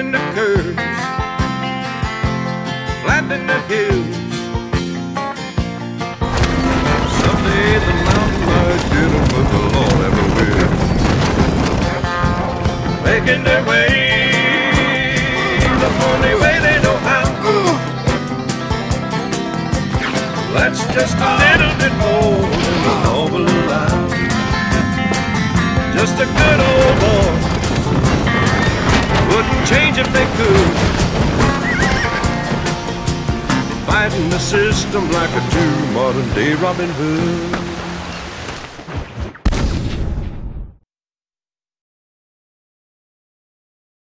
straightening the curves, flattening the hills. Someday the mountain might get them, but the Lord ever will. Making their way the only way they know how. That's just a little bit more than the law will allow. Just a good old boy, wouldn't change if they could. Fighting the system like a true modern day Robin Hood.